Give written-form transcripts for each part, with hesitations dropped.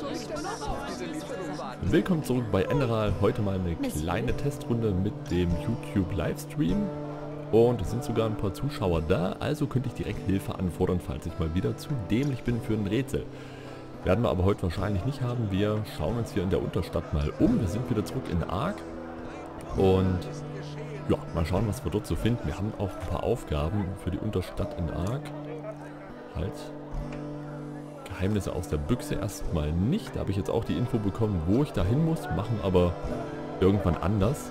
Willkommen zurück bei Enderal. Heute mal eine kleine Testrunde mit dem YouTube Livestream. Und es sind sogar ein paar Zuschauer da, also könnte ich direkt Hilfe anfordern, falls ich mal wieder zu dämlich bin für ein Rätsel. Werden wir aber heute wahrscheinlich nicht haben. Wir schauen uns hier in der Unterstadt mal um. Wir sind wieder zurück in Ark. Und ja, mal schauen, was wir dort so finden. Wir haben auch ein paar Aufgaben für die Unterstadt in Ark. Halt. Geheimnisse aus der Büchse erstmal nicht. Da habe ich jetzt auch die Info bekommen, wo ich da hin muss. Machen aber irgendwann anders.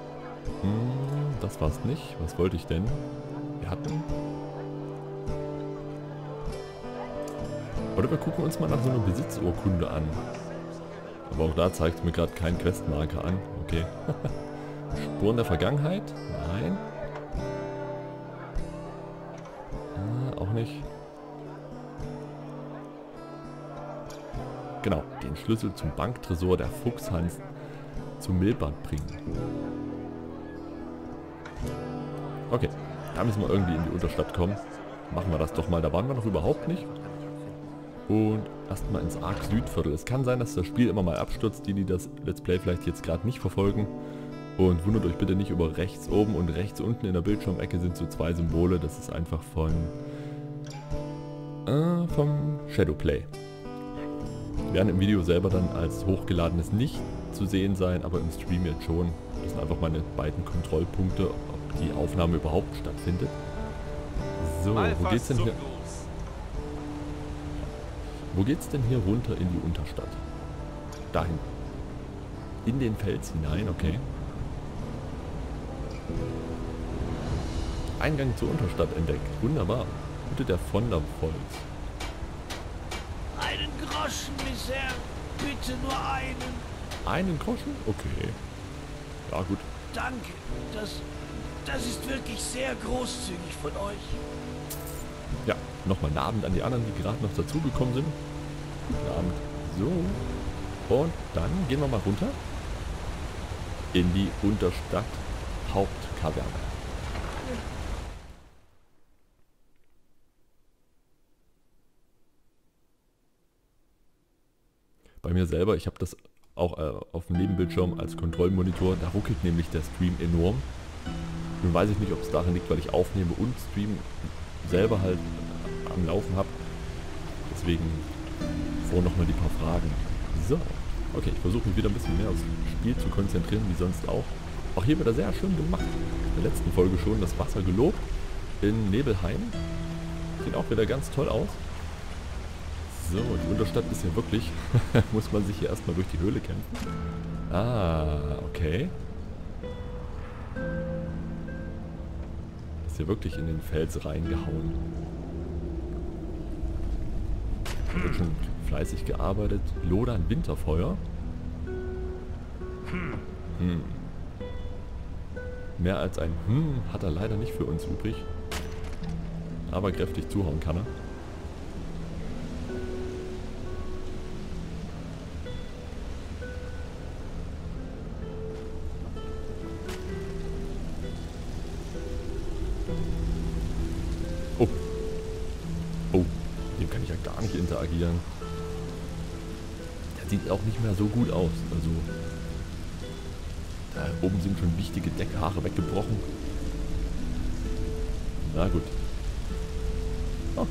Das war's nicht. Was wollte ich denn? Wir hatten... Oder wir gucken uns mal nach so einer Besitzurkunde an. Aber auch da zeigt es mir gerade kein Questmarker an. Okay. Spuren der Vergangenheit? Nein. Auch nicht. Genau, den Schlüssel zum Banktresor der Fuchshans zum Milbad bringen. Okay, da müssen wir irgendwie in die Unterstadt kommen. Machen wir das doch mal, da waren wir noch überhaupt nicht. Und erstmal ins Ark Südviertel. Es kann sein, dass das Spiel immer mal abstürzt, die das Let's Play vielleicht jetzt gerade nicht verfolgen. Und wundert euch bitte nicht über rechts oben und rechts unten in der Bildschirmecke sind so zwei Symbole. Das ist einfach vom Shadowplay. Werden im Video selber dann als hochgeladenes nicht zu sehen sein, aber im Stream jetzt schon. Das sind einfach meine beiden Kontrollpunkte, ob die Aufnahme überhaupt stattfindet. So, wo geht's denn hier? Wo geht's denn hier runter in die Unterstadt? Dahin. In den Fels hinein, okay. Eingang zur Unterstadt entdeckt. Wunderbar. Hütte der Vondervolz. Einen Groschen, Misère. Bitte nur einen. Einen Groschen? Okay. Ja, gut. Danke. Das ist wirklich sehr großzügig von euch. Ja, nochmal einen Abend an die anderen, die gerade noch dazugekommen sind. Guten Abend. So. Und dann gehen wir mal runter. In die Unterstadt Hauptkaverne. Bei mir selber, ich habe das auch auf dem Nebenbildschirm als Kontrollmonitor, da ruckelt nämlich der Stream enorm. Nun weiß ich nicht, ob es daran liegt, weil ich aufnehme und Stream selber halt am Laufen habe. Deswegen vor nochmal die paar Fragen. So, okay, ich versuche mich wieder ein bisschen mehr aufs Spiel zu konzentrieren, wie sonst auch. Auch hier wieder sehr schön gemacht. In der letzten Folge schon das Wasser gelobt. In Nebelheim. Sieht auch wieder ganz toll aus. So, die Unterstadt ist ja wirklich, muss man sich hier erstmal durch die Höhle kämpfen. Ah, okay. Ist hier wirklich in den Fels reingehauen. Da wird schon fleißig gearbeitet. Lodern Winterfeuer. Mehr als ein hat er leider nicht für uns übrig. Aber kräftig zuhauen kann er. Oh, dem kann ich ja gar nicht interagieren. Der sieht auch nicht mehr so gut aus. Also, da oben sind schon wichtige Deckhaare weggebrochen. Na gut. Oh.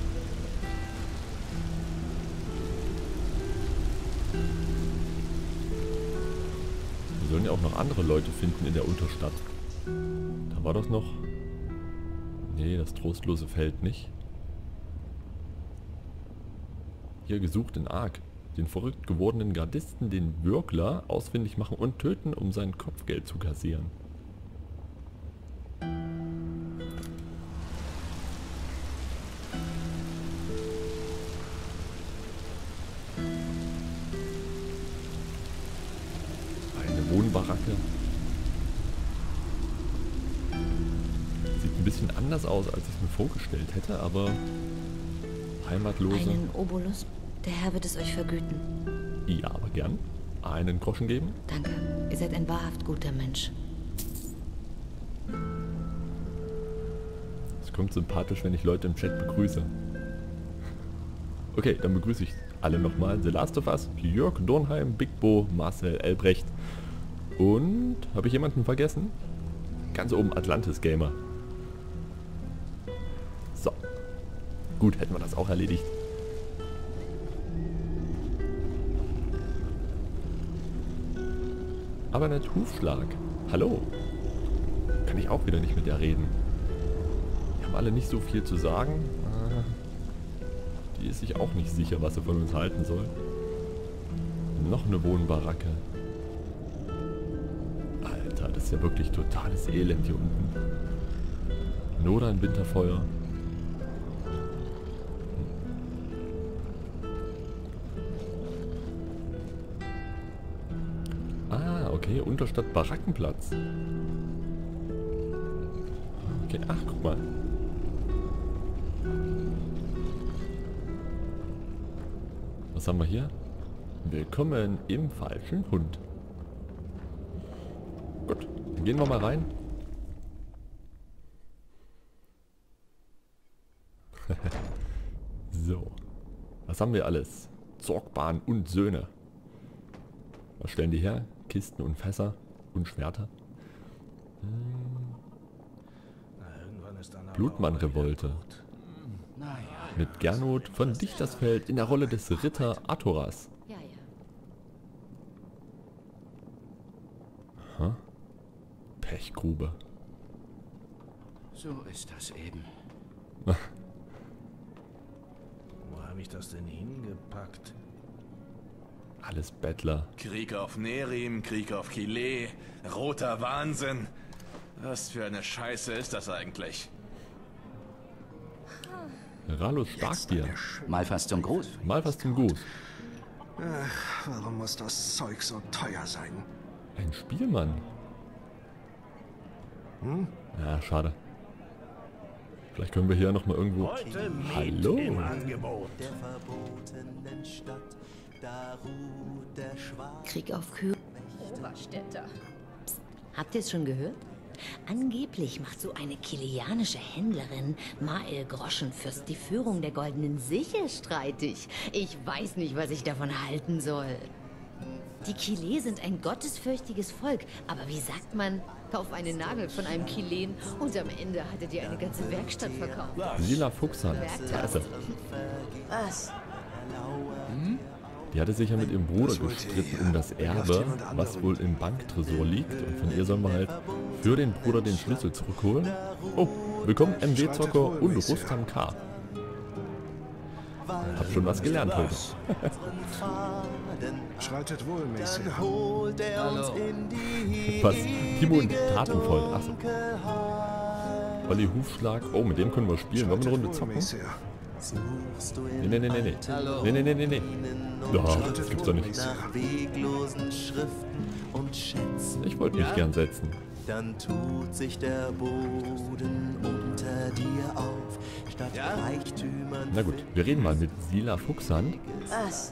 Wir sollen ja auch noch andere Leute finden in der Unterstadt. Da war das noch... Nee, das trostlose Feld nicht. Hier gesucht in Ark. Den verrückt gewordenen Gardisten, den Würgler, ausfindig machen und töten, um sein Kopfgeld zu kassieren. Eine Wohnbaracke. Sieht ein bisschen anders aus, als ich es mir vorgestellt hätte, aber Heimatlose. Einen Obolus. Der Herr wird es euch vergüten. Ja, aber gern. Einen Groschen geben. Danke. Ihr seid ein wahrhaft guter Mensch. Es kommt sympathisch, wenn ich Leute im Chat begrüße. Okay, dann begrüße ich alle nochmal. The Last of Us, Jörg Dornheim, Big Bo, Marcel Elbrecht. Und habe ich jemanden vergessen? Ganz oben Atlantis Gamer. So. Gut, hätten wir das auch erledigt. Aber nicht Hufschlag. Hallo. Kann ich auch wieder nicht mit der reden. Die haben alle nicht so viel zu sagen. Die ist sich auch nicht sicher, was sie von uns halten soll. Noch eine Wohnbaracke. Alter, das ist ja wirklich totales Elend hier unten. Oder ein Winterfeuer. Ah, okay, Unterstadt Barackenplatz. Okay, ach, guck mal. Was haben wir hier? Willkommen im falschen Hund. Gut, dann gehen wir mal rein. So. Was haben wir alles? Zorgbahn und Söhne. Was stellen die her? Kisten und Fässer und Schwerter. Blutmann-Revolte. Mit Gernot von Dichtersfeld in der Rolle des Ritter Athoras. Ja, ja. Aha. Pechgrube. So ist das eben. Wo habe ich das denn hingepackt? Alles Bettler. Krieg auf Nerim, Krieg auf Kile, roter Wahnsinn. Was für eine Scheiße ist das eigentlich? Rallos Starkbier. Mal fast zum Gruß. Mal was zum Gruß. Warum muss das Zeug so teuer sein? Ein Spielmann. Ja, schade. Vielleicht können wir hier noch mal irgendwo... Heute mit Hallo. im Angebot. Der verbotenen Stadt, da ruht der Schwarz. Krieg auf Kühe. Oberstädter. Habt ihr es schon gehört? Angeblich macht so eine kilianische Händlerin Mael Groschenfürst die Führung der Goldenen Sichel streitig. Ich weiß nicht, was ich davon halten soll. Die Kile sind ein gottesfürchtiges Volk, aber wie sagt man, kauf einen Nagel von einem Kilen und am Ende hattet ihr eine ganze Werkstatt verkauft. Lila Fuchshand. Da ist er. Was? Die hatte sich ja mit ihrem Bruder gestritten um das Erbe, was wohl im Banktresor liegt. Und von ihr sollen wir halt für den Bruder den Schlüssel zurückholen. Oh, willkommen MW Zocker und Rustam K. Hab schon was gelernt heute. Schreitet wohl, Mäßig. Dann holt er uns in die Was? Timo und tatenvoll. Achso. Olli Hufschlag. Oh, mit dem können wir spielen. Wollen wir eine Runde zocken? Suchst du in Nee. Nee. Ja, das gibt's doch nicht. nach weglosen Schriften und Schätzen. Ich wollte mich gern setzen. Dann tut sich der Boden unter dir auf, statt Reichtümern. Na gut, wir reden mal mit Lila Fuchshand. Was?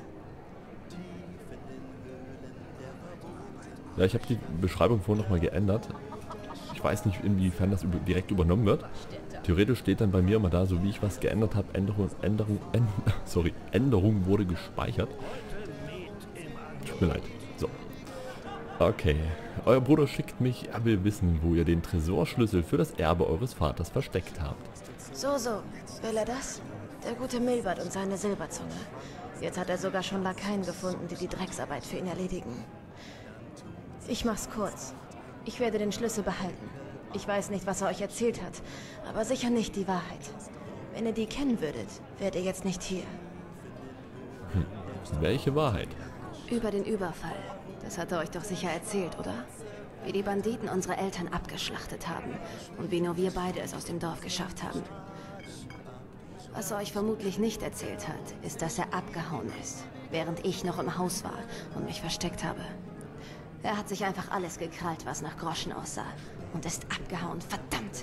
Ja, ich habe die Beschreibung vorhin nochmal geändert. Ich weiß nicht, inwiefern das direkt übernommen wird. Theoretisch steht dann bei mir immer da, so wie ich was geändert habe, Änderung wurde gespeichert. Tut mir leid. So. Okay. Euer Bruder schickt mich, er will wissen, wo ihr den Tresorschlüssel für das Erbe eures Vaters versteckt habt. So, will er das? Der gute Milbert und seine Silberzunge. Jetzt hat er sogar schon Lakaien gefunden, die die Drecksarbeit für ihn erledigen. Ich mach's kurz. Ich werde den Schlüssel behalten. Ich weiß nicht, was er euch erzählt hat, aber sicher nicht die Wahrheit. Wenn ihr die kennen würdet, wärt ihr jetzt nicht hier. Welche Wahrheit? Über den Überfall. Das hat er euch doch sicher erzählt, oder? Wie die Banditen unsere Eltern abgeschlachtet haben und wie nur wir beide es aus dem Dorf geschafft haben. Was er euch vermutlich nicht erzählt hat, ist, dass er abgehauen ist, während ich noch im Haus war und mich versteckt habe. Er hat sich einfach alles gekrallt, was nach Groschen aussah und ist abgehauen, verdammt!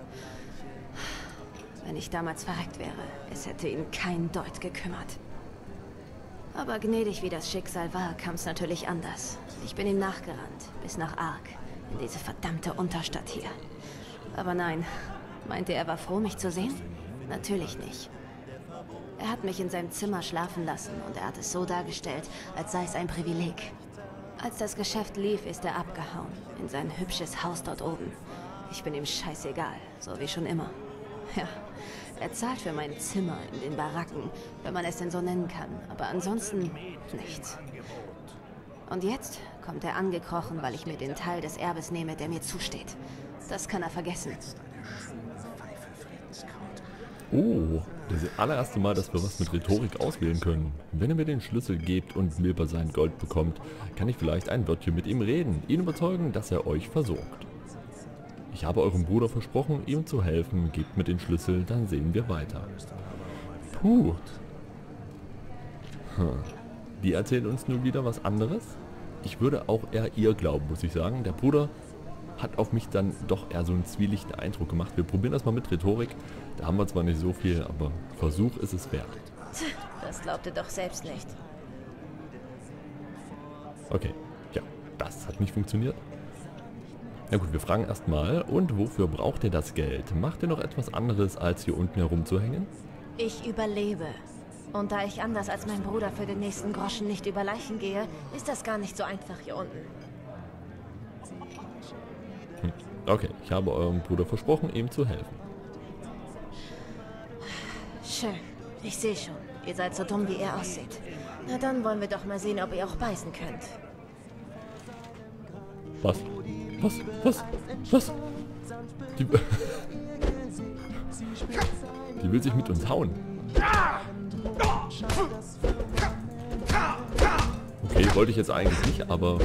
Wenn ich damals verreckt wäre, es hätte ihn kein Deut gekümmert. Aber gnädig wie das Schicksal war, kam es natürlich anders. Ich bin ihm nachgerannt, bis nach Ark, in diese verdammte Unterstadt hier. Aber nein, meinte er war froh, mich zu sehen? Natürlich nicht. Er hat mich in seinem Zimmer schlafen lassen und er hat es so dargestellt, als sei es ein Privileg. Als das Geschäft lief, ist er abgehauen. In sein hübsches Haus dort oben. Ich bin ihm scheißegal, so wie schon immer. Ja, er zahlt für mein Zimmer in den Baracken, wenn man es denn so nennen kann. Aber ansonsten nichts. Und jetzt kommt er angekrochen, weil ich mir den Teil des Erbes nehme, der mir zusteht. Das kann er vergessen. Oh, das allererste Mal, dass wir was mit Rhetorik auswählen können. Wenn er mir den Schlüssel gibt und Milber sein Gold bekommt, kann ich vielleicht ein Wörtchen mit ihm reden, ihn überzeugen, dass er euch versorgt. Ich habe eurem Bruder versprochen, ihm zu helfen, gebt mir den Schlüssel, dann sehen wir weiter. Puh. Die erzählt uns nun wieder was anderes. Ich würde auch eher ihr glauben, muss ich sagen. Der Bruder hat auf mich dann doch eher so einen zwielichten Eindruck gemacht. Wir probieren das mal mit Rhetorik. Da haben wir zwar nicht so viel, aber Versuch ist es wert. Das glaubt ihr doch selbst nicht. Okay, ja, das hat nicht funktioniert. Na gut, wir fragen erstmal, und wofür braucht ihr das Geld? Macht ihr noch etwas anderes, als hier unten herumzuhängen? Ich überlebe. Und da ich anders als mein Bruder für den nächsten Groschen nicht über Leichen gehe, ist das gar nicht so einfach hier unten. Okay, ich habe eurem Bruder versprochen, ihm zu helfen. Schön. Ich sehe schon. Ihr seid so dumm, wie ihr aussieht. Na dann wollen wir doch mal sehen, ob ihr auch beißen könnt. Was? Was? Die will sich mit uns hauen. Okay, wollte ich jetzt eigentlich nicht, aber...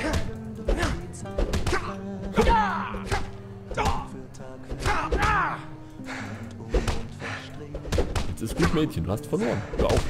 Jetzt ist gut, Mädchen, du hast verloren. Hör auf.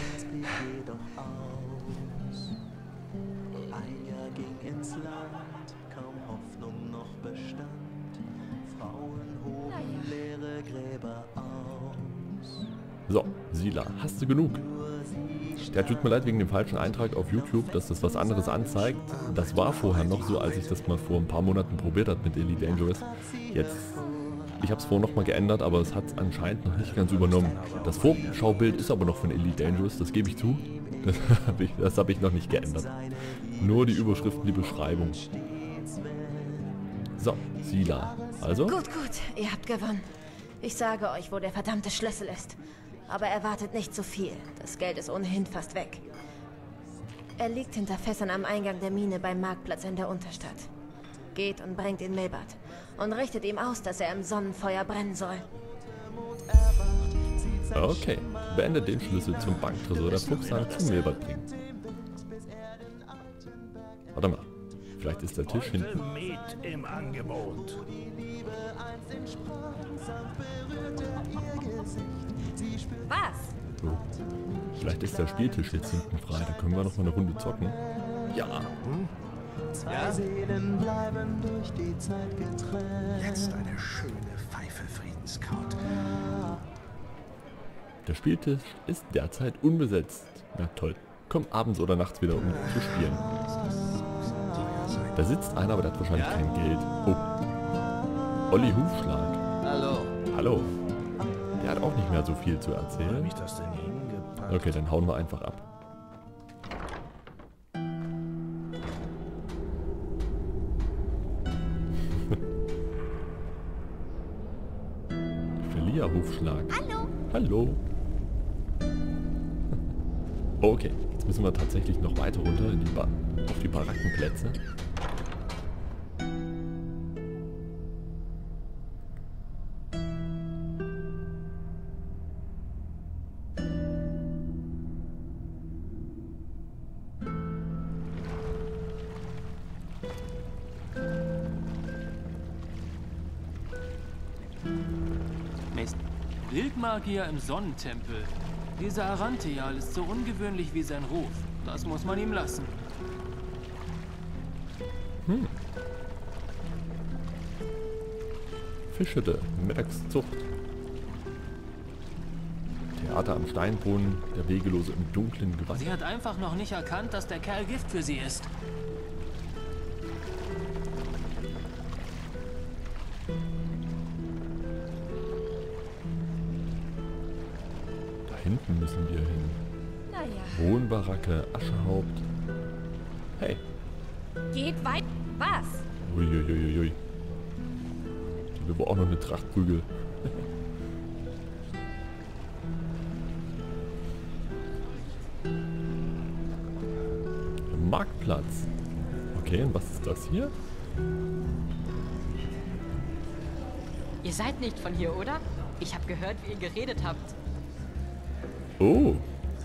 So, Sila, hast du genug? Ja, tut mir leid wegen dem falschen Eintrag auf YouTube, dass das was anderes anzeigt. Das war vorher noch so, als ich das mal vor ein paar Monaten probiert habe mit Elite Dangerous. Jetzt, ich habe es vorher nochmal geändert, aber es hat es anscheinend noch nicht ganz übernommen. Das Vorschaubild ist aber noch von Elite Dangerous, das gebe ich zu. Das habe ich noch nicht geändert. Nur die Überschriften, die Beschreibung. So, Sila, also? Gut, ihr habt gewonnen. Ich sage euch, wo der verdammte Schlüssel ist. Aber erwartet nicht zu viel. Das Geld ist ohnehin fast weg. Er liegt hinter Fässern am Eingang der Mine beim Marktplatz in der Unterstadt. Geht und bringt ihn Milbert. Und richtet ihm aus, dass er im Sonnenfeuer brennen soll. Okay, beendet den Schlüssel zum Banktresor der Fuchshand zu Milbert bringen. Warte mal, vielleicht ist der Tisch hinten. Met im Angebot. Was? So. Vielleicht ist der Spieltisch jetzt hinten frei, da können wir noch mal eine Runde zocken. Ja. Seelen bleiben durch die Zeit getrennt. Jetzt eine schöne Pfeife, Friedenskraut. Der Spieltisch ist derzeit unbesetzt. Na toll. Komm abends oder nachts wieder, um zu spielen. Da sitzt einer, aber der hat wahrscheinlich kein Geld. Oh. Olli Hufschlag. Hallo. Der hat auch nicht mehr so viel zu erzählen. Ich das denn hingepackt? Okay, dann hauen wir einfach ab. Felia Hufschlag. Hallo. Okay, jetzt müssen wir tatsächlich noch weiter runter in die auf die Barackenplätze. Wildmagier im Sonnentempel. Dieser Arantheal ist so ungewöhnlich wie sein Ruf. Das muss man ihm lassen. Fischhütte, Mittagszucht. Theater am Steinbrunnen, der Wegelose im dunklen Gewand. Sie hat einfach noch nicht erkannt, dass der Kerl Gift für sie ist. Da hinten müssen wir hin. Wohnbaracke, Aschehaupt. Hey. Geht weit. Was? Uiuiuiui. Wir brauchen auch noch eine Tracht Prügel. Marktplatz. Okay, und was ist das hier? Ihr seid nicht von hier, oder? Ich habe gehört, wie ihr geredet habt. Oh.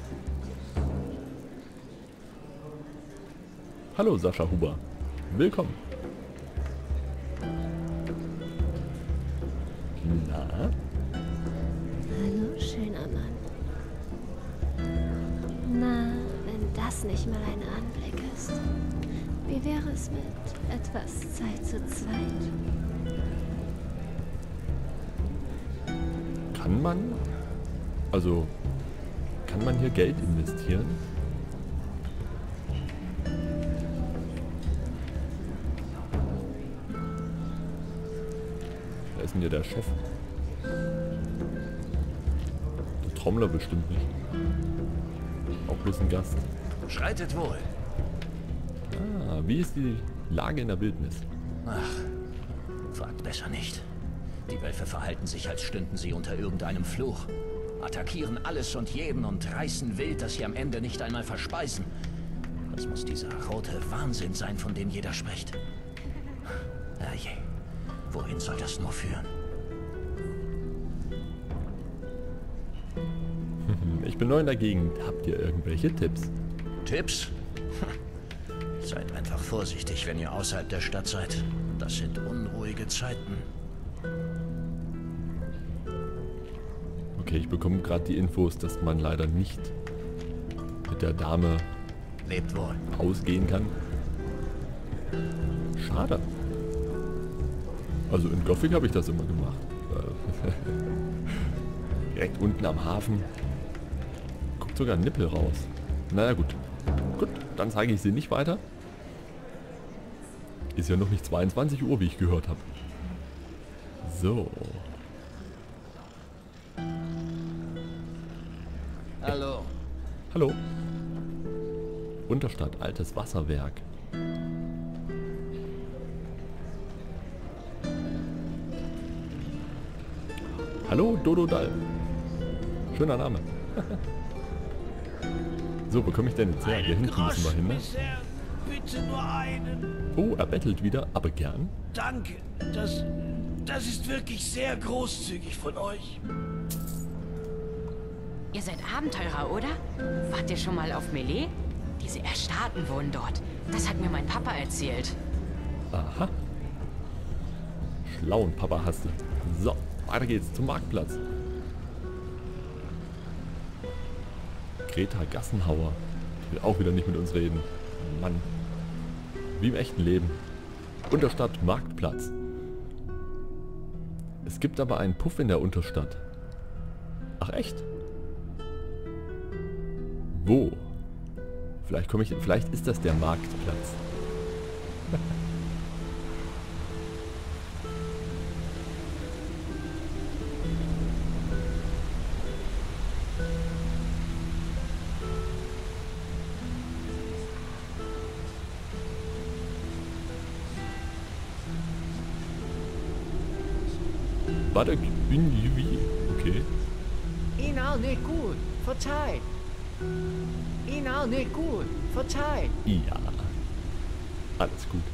Hallo Sascha Huber. Willkommen. Na? Hallo, schöner Mann. Na, wenn das nicht mal ein Anblick ist. Wie wäre es mit etwas Zeit zu zweit? Kann man? Also, kann man hier Geld investieren? Wer ist denn hier der Chef? Der Trommler bestimmt nicht. Auch bloß ein Gast. Schreitet wohl. Ah, wie ist die Lage in der Wildnis? Ach, fragt besser nicht. Die Wölfe verhalten sich, als stünden sie unter irgendeinem Fluch. Attackieren alles und jeden und reißen wild, dass sie am Ende nicht einmal verspeisen. Das muss dieser rote Wahnsinn sein, von dem jeder spricht. Herrje, wohin soll das nur führen? Ich bin neu in der Gegend. Habt ihr irgendwelche Tipps? Tipps? Seid einfach vorsichtig, wenn ihr außerhalb der Stadt seid. Das sind unruhige Zeiten. Okay, ich bekomme gerade die Infos, dass man leider nicht mit der Dame Lebt wohl. ausgehen kann. Schade. Also in Gothic habe ich das immer gemacht. Direkt unten am Hafen. Guckt sogar ein Nippel raus. Naja gut. Gut, dann zeige ich sie nicht weiter. Ist ja noch nicht 22 Uhr, wie ich gehört habe. So. Hallo. Hallo. Unterstadt, altes Wasserwerk. Hallo, Dodo Dall. Schöner Name. So, wo komme ich denn jetzt her? Hier hinten müssen wir hin, ne? bisher. Bitte nur einen. Oh, er bettelt wieder, aber gern. Danke. Das ist wirklich sehr großzügig von euch. Ihr seid Abenteurer, oder? Wart ihr schon mal auf Melee? Diese Erstarten wohnen dort. Das hat mir mein Papa erzählt. Aha. Schlauen Papa hast du. So, weiter geht's zum Marktplatz. Greta Gassenhauer. Die will auch wieder nicht mit uns reden. Mann. Wie im echten Leben. Unterstadt, Marktplatz. Es gibt aber einen Puff in der Unterstadt. Ach echt? Wo? Vielleicht ist das der Marktplatz. War der Günjüwi? Okay. Ihnen auch nicht gut. Verzeiht. Ihnen auch nicht gut. Verzeiht. Ja. Alles gut.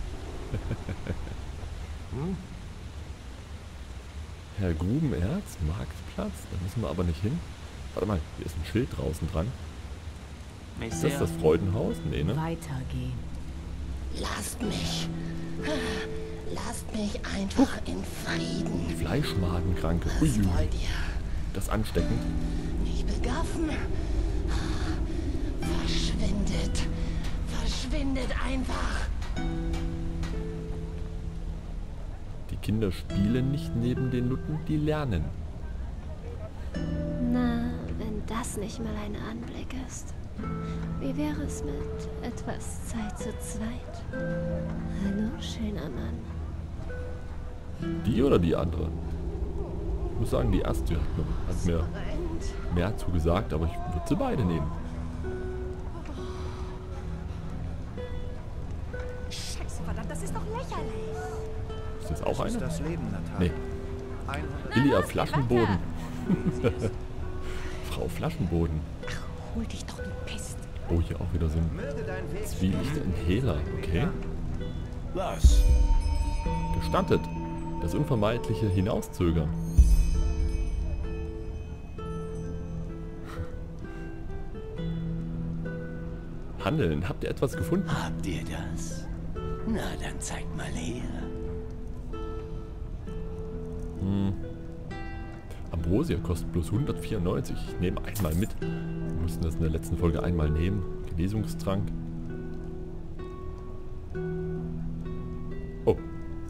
Herr Grubenerz, Marktplatz? Da müssen wir aber nicht hin. Warte mal, hier ist ein Schild draußen dran. Ist das das Freudenhaus? Nee, ne? Weitergehen. Lasst mich. Lasst mich einfach in Frieden. Fleischmagenkranke. Was Uiui. wollt ihr? Das ist ansteckend. Mich begaffen? Verschwindet. Verschwindet einfach. Die Kinder spielen nicht neben den Nutten, die lernen. Na, wenn das nicht mal ein Anblick ist. Wie wäre es mit etwas Zeit zu zweit? Hallo, schöner Mann. Die oder die andere? Ich muss sagen, die erste hat mir mehr zugesagt, aber ich würde sie beide nehmen. Scheiße, verdammt, das ist doch lächerlich. Ist das auch eine? Das Leben, Natalia. Nee. Ilia Flaschenboden. Frau Flaschenboden. Ach, hol dich doch, du Pest. Oh, hier auch wieder so ein Zwielicht-Inhaler. Okay. Was? Gestattet. Das unvermeidliche Hinauszögern. Handeln. Habt ihr etwas gefunden? Habt ihr das? Na, dann zeig mal her. Ambrosia kostet bloß 194. Ich nehme einmal mit. Wir mussten das in der letzten Folge einmal nehmen. Genesungstrank. Oh.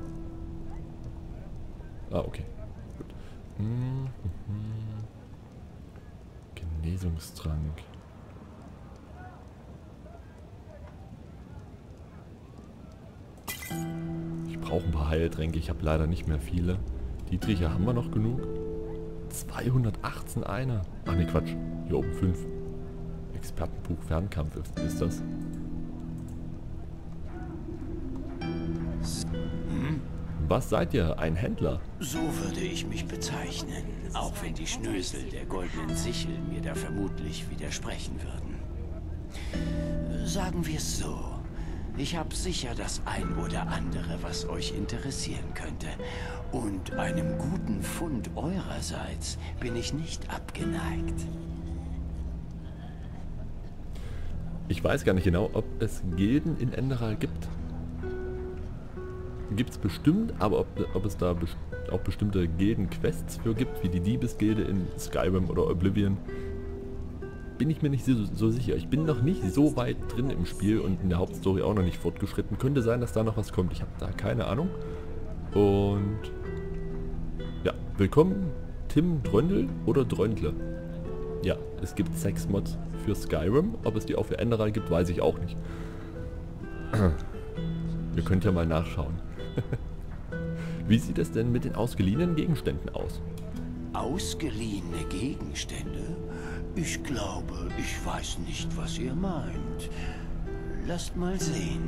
Ah, okay. Gut. Genesungstrank. Ich brauche ein paar Heiltränke. Ich habe leider nicht mehr viele. Dietriche haben wir noch genug. 218 einer. Ach ne, Quatsch. Hier oben 5. Expertenbuch Fernkampf ist das. Was seid ihr? Ein Händler? So würde ich mich bezeichnen, auch wenn die Schnösel der goldenen Sichel mir da vermutlich widersprechen würden. Sagen wir es so. Ich habe sicher das ein oder andere, was euch interessieren könnte. Und einem guten Fund eurerseits bin ich nicht abgeneigt. Ich weiß gar nicht genau, ob es Gilden in Enderal gibt. Gibt es bestimmt, aber ob es da auch bestimmte Gilden-Quests für gibt, wie die Diebesgilde in Skyrim oder Oblivion, bin ich mir nicht so sicher. Ich bin noch nicht so weit drin im Spiel und in der Hauptstory auch noch nicht fortgeschritten. Könnte sein, dass da noch was kommt. Ich habe da keine Ahnung. Und ja, willkommen Tim Dröndl oder Dröndle. Ja, es gibt 6 Mods für Skyrim. Ob es die auch für Enderal gibt, weiß ich auch nicht. Ihr könnt ja mal nachschauen. Wie sieht es denn mit den ausgeliehenen Gegenständen aus? Ausgeliehene Gegenstände? Ich glaube, ich weiß nicht, was ihr meint. Lasst mal sehen.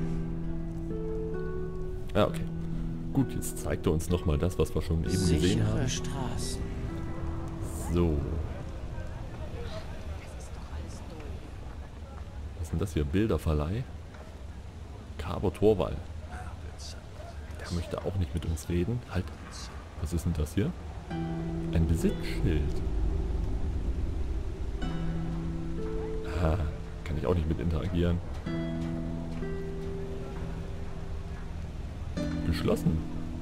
Ah, okay. Gut, jetzt zeigt er uns nochmal das, was wir schon eben gesehen haben. Straßen. So. Was ist denn das hier? Bilderverleih? Carver Torwall. Der möchte auch nicht mit uns reden. Halt. Was ist denn das hier? Ein Besitzschild. Ah, kann ich auch nicht mit interagieren. Geschlossen.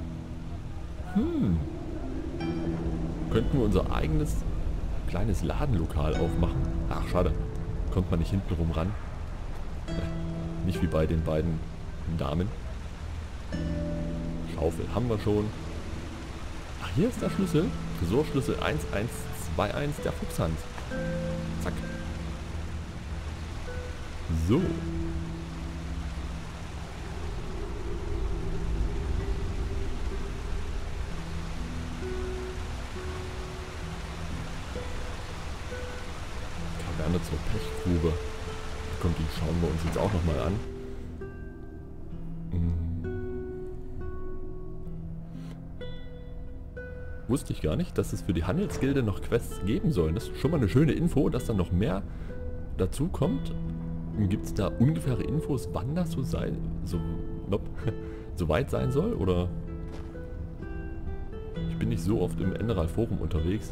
Könnten wir unser eigenes kleines Ladenlokal aufmachen? Ach, schade. Kommt man nicht hinten rum ran. Nicht wie bei den beiden Damen. Schaufel haben wir schon. Ach, hier ist der Schlüssel. Tresorschlüssel 1121 der Fuchshand. Zack. So. Kaverne zur Pechgrube. Kommt, die schauen wir uns jetzt auch nochmal an. Wusste ich gar nicht, dass es für die Handelsgilde noch Quests geben soll. Das ist schon mal eine schöne Info, dass dann noch mehr dazu kommt. Gibt es da ungefähre Infos, wann das so weit sein soll? Oder? Ich bin nicht so oft im Enderal Forum unterwegs.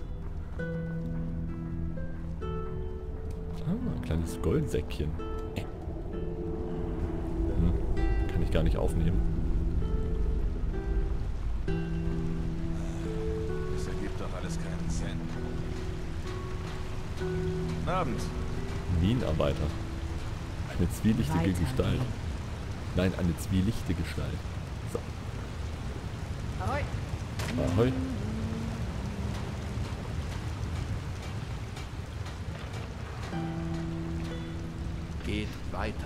Ein kleines Goldsäckchen. Kann ich gar nicht aufnehmen. Das ergibt doch alles keinen Sinn. Guten Abend. Minenarbeiter. Eine zwielichtige Gestalt. Nein, eine zwielichte Gestalt. So. Ahoi. Ahoi. Geht weiter.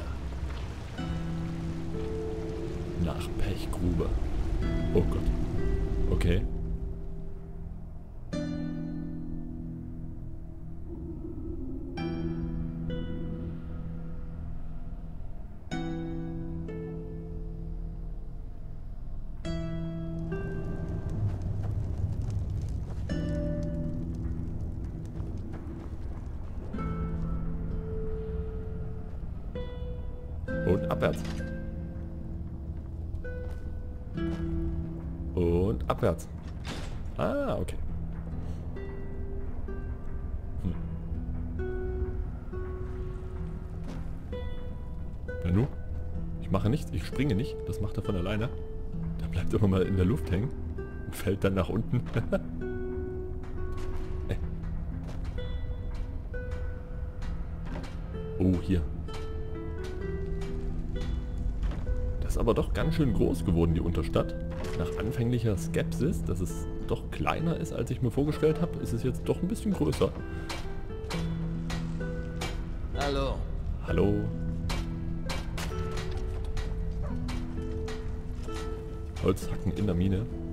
Nach Pechgrube. Oh Gott. Okay. Und abwärts. Und abwärts. Ah, okay. Ja, nu? Ich mache nichts, ich springe nicht. Das macht er von alleine. Der bleibt immer mal in der Luft hängen und fällt dann nach unten. Oh, hier. Das ist aber doch ganz schön groß geworden, die Unterstadt. Nach anfänglicher Skepsis, dass es doch kleiner ist, als ich mir vorgestellt habe, ist es jetzt doch ein bisschen größer. Hallo. Hallo. Holzhacken in der Mine.